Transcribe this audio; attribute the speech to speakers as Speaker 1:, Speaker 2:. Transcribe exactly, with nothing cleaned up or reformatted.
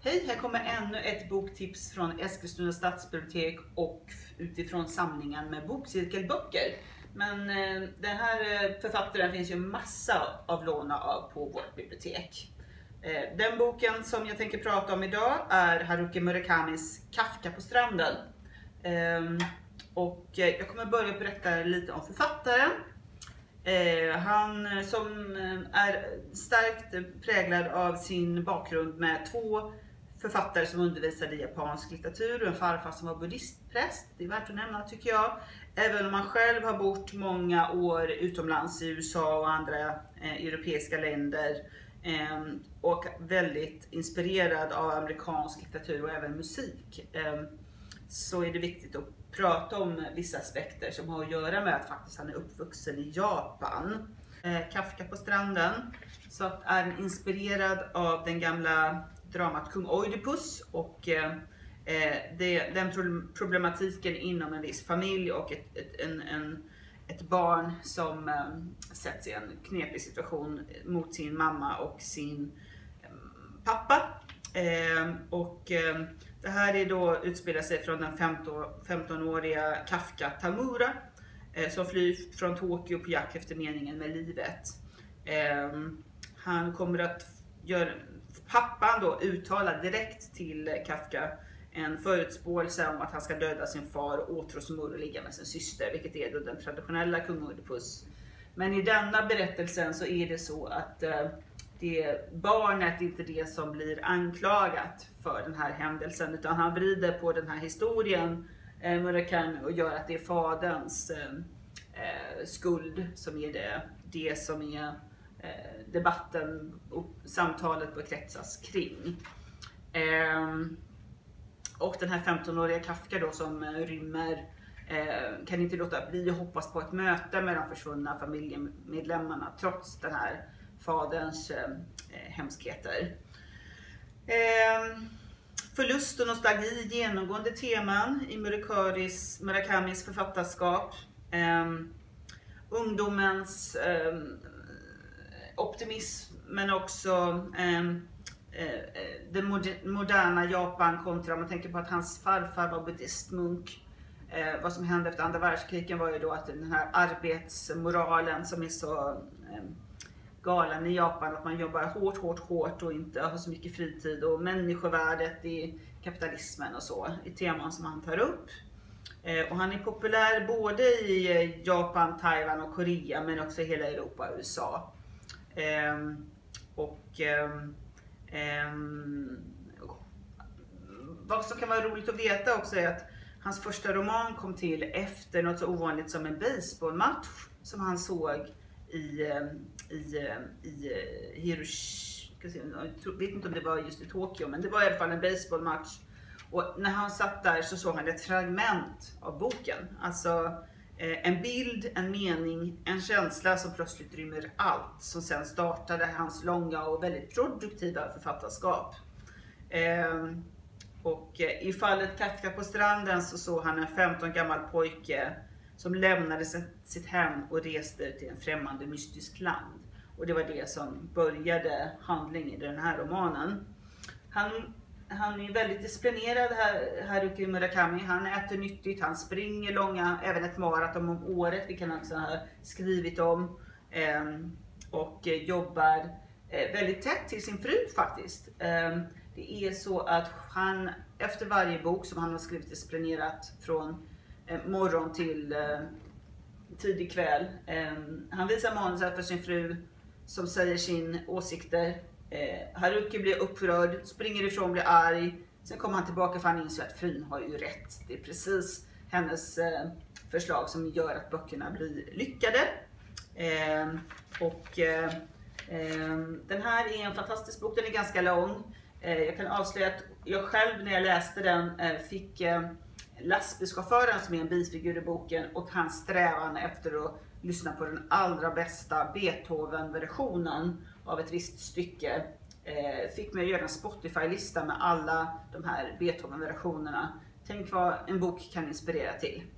Speaker 1: Hej, här kommer ännu ett boktips från Eskilstuna stadsbibliotek och utifrån samlingen med bokcirkelböcker. Men eh, den här författaren finns ju massa av låna av på vårt bibliotek. Eh, den boken som jag tänker prata om idag är Haruki Murakamis Kafka på stranden. Eh, och jag kommer börja berätta lite om författaren. Eh, han som är starkt präglad av sin bakgrund med två författare som undervisade i japansk litteratur och en farfar som var buddhistpräst. Det är värt att nämna tycker jag. Även om man själv har bott många år utomlands i U S A och andra eh, europeiska länder eh, och väldigt inspirerad av amerikansk litteratur och även musik, eh, så är det viktigt att prata om vissa aspekter som har att göra med att faktiskt han är uppvuxen i Japan. Eh, Kafka på stranden så att är inspirerad av den gamla dramat Kung Oidipus och eh, det, den problematiken inom en viss familj och ett, ett, en, en, ett barn som eh, sätts i en knepig situation mot sin mamma och sin eh, pappa. Eh, och eh, det här är då utspelar sig från den femtonåriga Kafka Tamura eh, som flyr från Tokyo på jakt efter meningen med livet. Eh, han kommer att göra, pappan då uttalar direkt till Kafka en förutspåelse om att han ska döda sin far och åtrå sin mor och ligga med sin syster, vilket är då den traditionella kung Oidipus. Men i denna berättelsen så är det så att eh, det barnet är inte det som blir anklagat för den här händelsen, utan han vrider på den här historien eh, Murakami och gör att det är faderns eh, eh, skuld som är det, det som är eh, debatten och samtalet på kretsas kring. Eh, och den här femtonåriga Kafka då som eh, rymmer eh, kan inte låta bli att hoppas på ett möte med de försvunna familjemedlemmarna trots den här faderns eh, hemskheter. Eh, förlust och nostalgi, genomgående teman i Murakamis, Murakamis författarskap. Eh, ungdomens eh, optimism men också eh, eh, det moderna Japan kontra, man tänker på att hans farfar var buddhistmunk. Eh, vad som hände efter andra världskriget var ju då att den här arbetsmoralen som är så eh, galen i Japan, att man jobbar hårt, hårt, hårt och inte har så mycket fritid, och människovärdet i kapitalismen och så, i teman som han tar upp. Eh, och han är populär både i Japan, Taiwan och Korea, men också i hela Europa och U S A. Eh, och eh, eh, vad som kan vara roligt att veta också är att hans första roman kom till efter något så ovanligt som en baseballmatch som han såg i, i, i Hiroshima. Jag vet inte om det var just i Tokyo, men det var i alla fall en baseballmatch. Och när han satt där så såg han ett fragment av boken. Alltså en bild, en mening, en känsla som plötsligt rymmer allt. Som sen startade hans långa och väldigt produktiva författarskap. Och i fallet Kafka på stranden så såg han en femton gammal pojke som lämnade sitt hem och reste till en främmande mystisk land. Och det var det som började handlingen i den här romanen. Han, han är väldigt disciplinerad, här, Haruki Murakami. Han äter nyttigt, han springer långa, även ett maraton om året, vilket han också har skrivit om. Eh, och jobbar eh, väldigt tätt till sin fru faktiskt. Eh, det är så att han efter varje bok som han har skrivit disciplinerat från morgon till eh, tidig kväll. Eh, han visar manuset för sin fru som säger sin åsikter. Eh, Haruki blir upprörd, springer ifrån, blir arg. Sen kommer han tillbaka för han inser att frun har ju rätt. Det är precis hennes eh, förslag som gör att böckerna blir lyckade. Eh, och eh, eh, den här är en fantastisk bok, den är ganska lång. Eh, jag kan avslöja att jag själv när jag läste den eh, fick eh, lastbilschauffören som är en bifigur i boken och hans strävan efter att lyssna på den allra bästa Beethoven-versionen av ett visst stycke eh, fick mig att göra en Spotify-lista med alla de här Beethoven-versionerna. Tänk vad en bok kan inspirera till.